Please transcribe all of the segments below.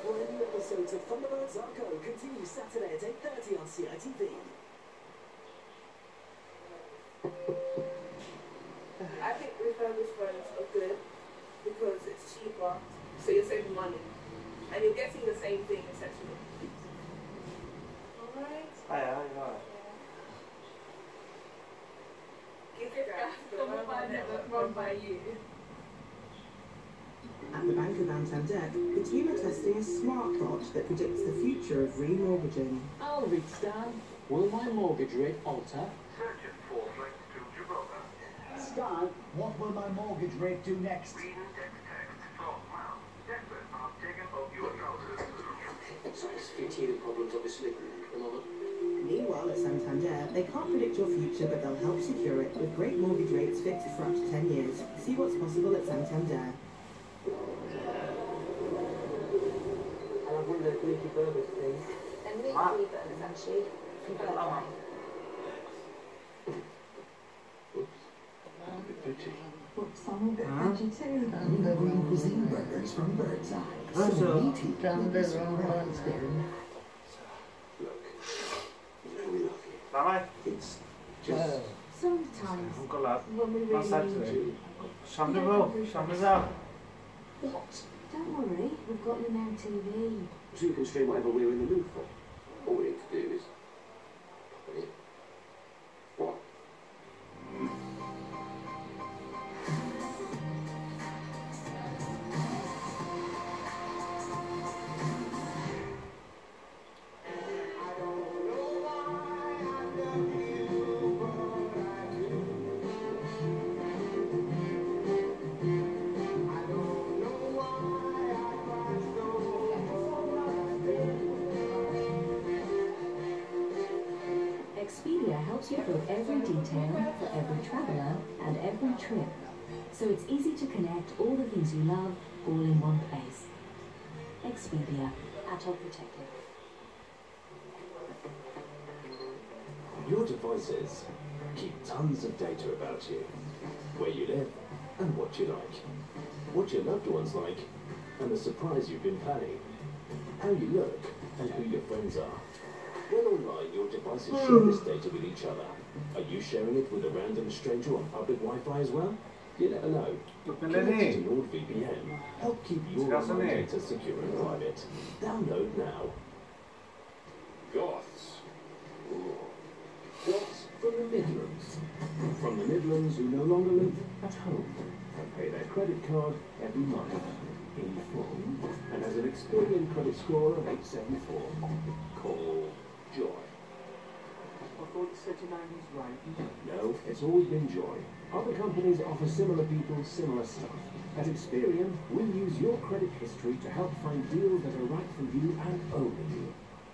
Brand new episodes of Thunderbirds Arco continue Saturday at 8:30 on CITV. I think refurbished phones are good because it's cheaper, so you're saving money. And you're getting the same thing essentially. Alright? Alright. Give it gas, the mobile network run by you. At the Bank of Santander, the team are testing a smartwatch that predicts the future of remortgaging. I'll read Stan. Will my mortgage rate alter? Searching for flights to Gibraltar. Stan, what will my mortgage rate do next? Read text from Mal. Desperate, I've taken off your trousers. Sorry, it's a few teething problems, obviously, at the moment. Meanwhile, at Santander, they can't predict your future, but they'll help secure it with great mortgage rates fixed for up to 10 years. See what's possible at Santander. And I've wondered if leaky burgers, please. They're meaty burgers, actually. Whoops, I'm a bit veggie too. And the green cuisine burgers from Bird's Eye. So meaty. Look, It's just... Sometimes, Uncle lad. when we really need you. Shambles out. What? Don't worry, we've got you now TV. So you can stream whatever we're in the mood for. All we need to do is... pop it in. What? Expedia helps you book every detail for every traveller and every trip, so it's easy to connect all the things you love all in one place. Expedia, at-all protected. Your devices keep tons of data about you, where you live and what you like, what your loved ones like, and the surprise you've been planning, how you look and who your friends are. When online, your devices share this data with each other. Are you sharing it with a random stranger on public Wi-Fi as well? You never know. Connect to NordVPN. Help keep your online data secure and private. Download now. Goths. Goths from the Midlands. From the Midlands who no longer live at home and pay their credit card every month in full and has an Experian credit score of 874. Call Joy. I thought you said your name was Ray. No, it's always been Joy. Other companies offer similar people similar stuff. At Experian, we use your credit history to help find deals that are right for you and only you.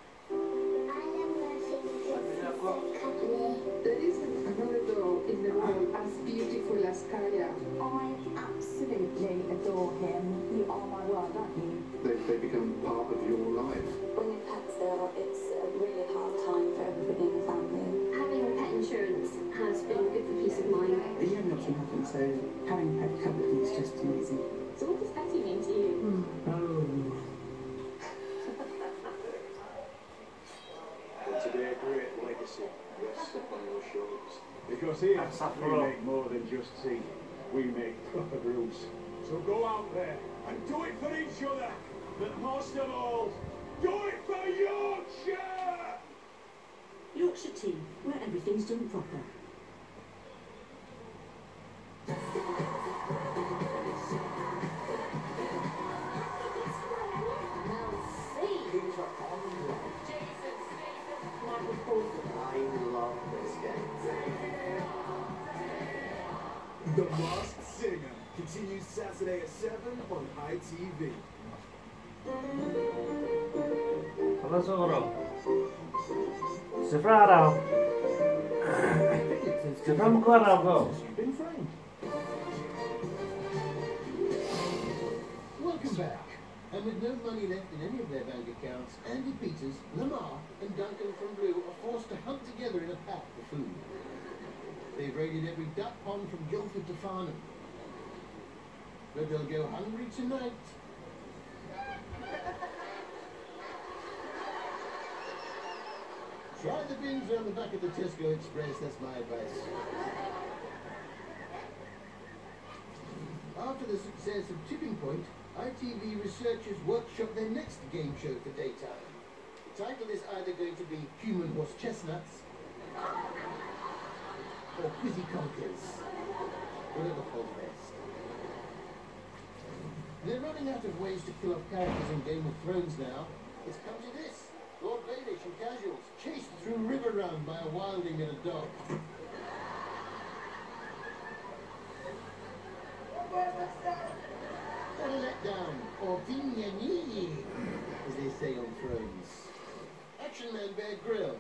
There isn't another girl in the world as beautiful as Kaya. I absolutely adore him. You are my world, aren't you? They become part of your life. When your pet's ill, it's a really hard time for everybody in the family. Having pet insurance has been good for peace of mind. You have nothing happen, so having pet covered is just amazing. So what does Betty mean to you? And to be a great legacy rests upon your shoulders. Because here, we make more than just tea. We make proper brews. So go out there and do it for each other. But most of all, do it for Yorkshire! Yorkshire tea, where everything's done proper. The Masked Singer continues Saturday at 7 on ITV. Cosa sono? Separado. Separado go. Been framed. welcome back. And with no money left in any of their bank accounts, Andy Peters, Lamar, and Duncan from Blue are forced to hunt together in a pack for food. They've raided every duck pond from Guildford to Farnham. But they'll go hungry tonight. Try the bins around the back of the Tesco Express, that's my advice. After the success of Tipping Point, ITV researchers workshop their next game show for daytime. The title is either going to be Human Horse Chestnuts or Quizzy Conkers. Whatever falls best. They're running out of ways to kill off characters in Game of Thrones now. It's come to this. Lord Baelish and casuals chased through River Run by a wilding and a dog. What a letdown, or vignani, as they say on Thrones. Action Man Bear Grylls.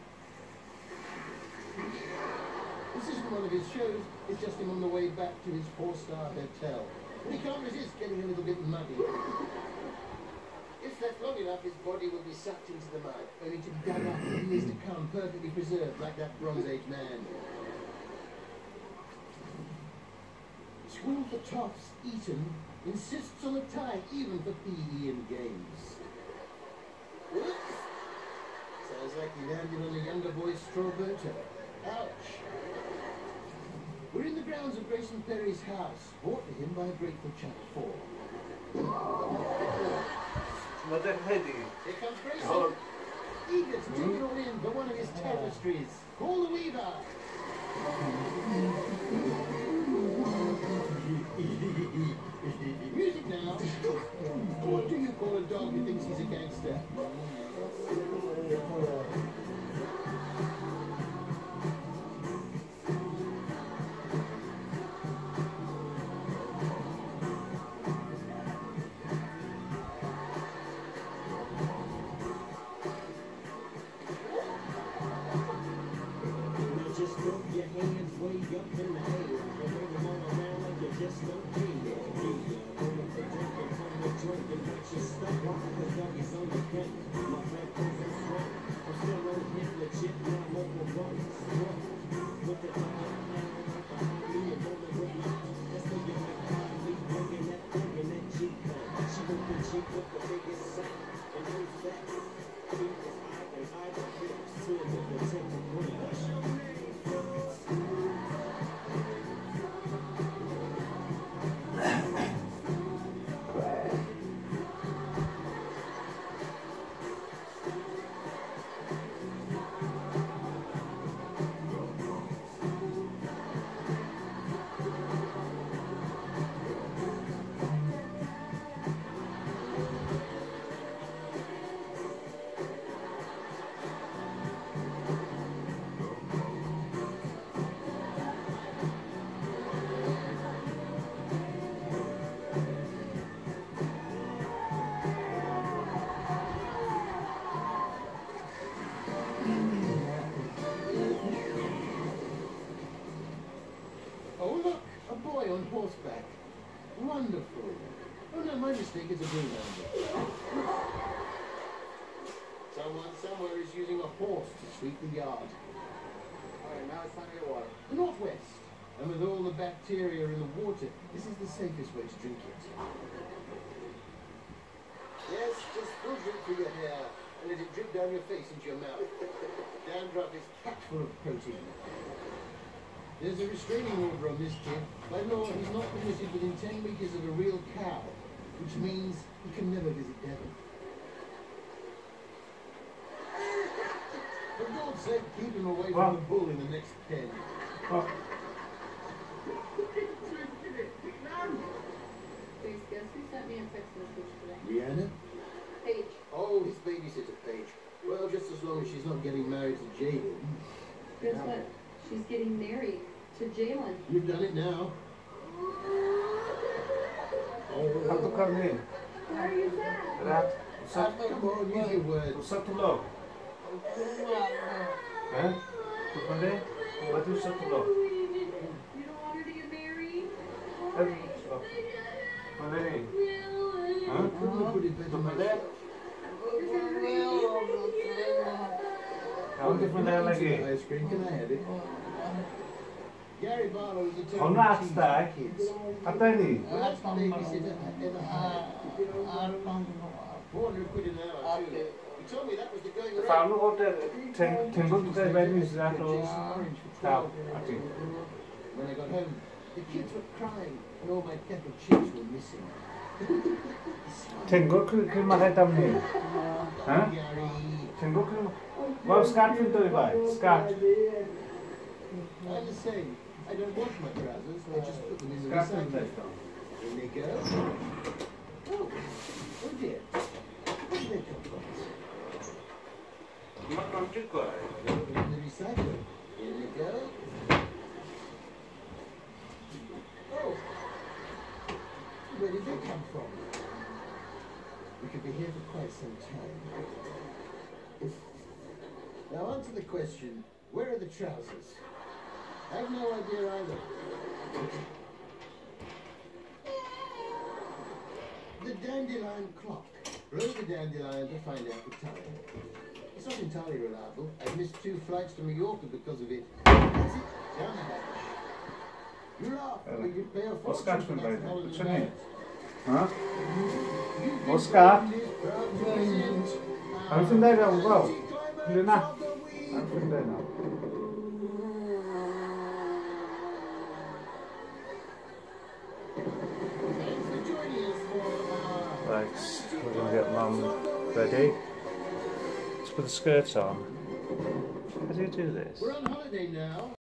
This isn't one of his shows, it's just him on the way back to his 4-star hotel. But he can't resist getting a little bit muddy. If left long enough, his body will be sucked into the mud, only to be dug up in years to come, perfectly preserved, like that Bronze Age man. School for Toffs, Eton, insists on a tie even for PE and games. Whoops! Sounds like he landed on a younger boy's straw boater. Ouch! We're in the grounds of Grayson Perry's house, bought for him by a grateful Channel 4. Here comes Grayson, eager to take it all in for one of his tapestries. Call the weaver! Music now. What do you call a dog who thinks he's a gangster? Just throw your hands way up in the air and bring them all around like you just don't care. Yeah, only for drinking, come to drink and let you stuck. Why? Cause doggies on the gun. My back goes on swing. I'm still on hit legit, now I'm over one. Look at my hand now, behind me and rolling with my that's the young McCarthy, bringing that thing in that Jeep man. She with the Jeep with the biggest sack. And who's that? He is I don't feel still with the temple green. On horseback. Wonderful. Oh no, my mistake, it's a Greenlander. Someone somewhere is using a horse to sweep the yard. Alright, now it's time to get water. The Northwest. And with all the bacteria in the water, this is the safest way to drink it. Yes, just full drink through your hair and let it drip down your face into your mouth. Dandruff is packed full of protein. There's a restraining order on this kid. By law, he's not permitted within 10 meters of a real cow, which means he can never visit Devon. For God's sake, keep him away from the bull in the next pen. Please guess who sent me a text message today? Rihanna? Paige. Oh, his babysitter, Paige. Well, just as long as she's not getting married to Jalen. Guess what? She's getting married to Jalen. You've done it now. Satu kali. Where are you at? Come on, use your words. Satu log. Eh? Kali? Batu satu log. You don't want her to get married? Mana ni? Huh? Put it better myself. Kamu different lagi. Ice cream, can I have it? Gary Barlow is a Kau nak start? Kata ni. Last babysitter I ever had. 400 quid an hour too. We told me that was the going rate. Fan nhw bod tengo dwi'n dweud is that o daw, a ti. When I got home, the kids were crying and all my kettle chips were missing. Tengo cyn mae rhaid am ni? Ha? Tengo cyn... Wel, sgat fi'n dweud bai, sgat. I'm the same. I don't wash my trousers, I just put them in the Sgat fi'n recycling. dweud. In they go. Oh dear. Where did they come from? Mae'n dwi'n gwaith. In the recycling. Here they go. Oh. Where did they come from? We could be here for quite some time. Now on to the question, where are the trousers? I have no idea either. The dandelion clock. Roll the dandelion to find out the time. It's not entirely reliable. I've missed 2 flights to Mallorca because of it. That's it. Down the hatch. You laugh, but you pay a What's fortune that for for, that baby? holiday What's your name? night. Ha? What's that? Mae'n ffyn dweud am fel? Ble na? Mae'n ffyn dweud am. Right, we're going to get Mum ready. Let's put the skirts on. How do you do this? We're on holiday now.